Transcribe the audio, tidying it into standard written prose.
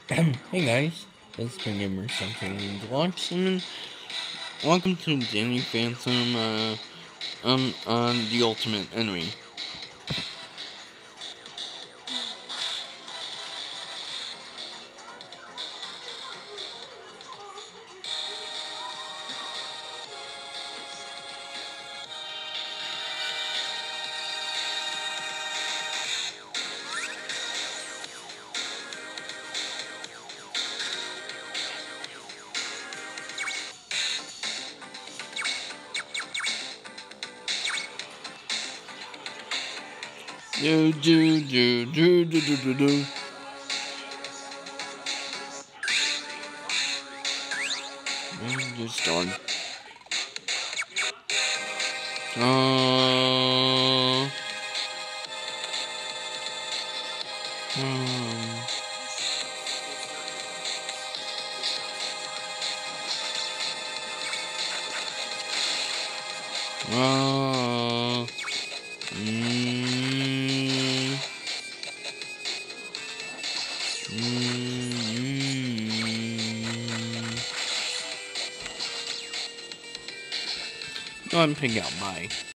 Hey guys, it's Spring Gamer something Deluxe, and welcome to Danny Phantom, on the Ultimate Enemy. Do. And just done. Uh, um, uh, mm, Go ahead and pick out my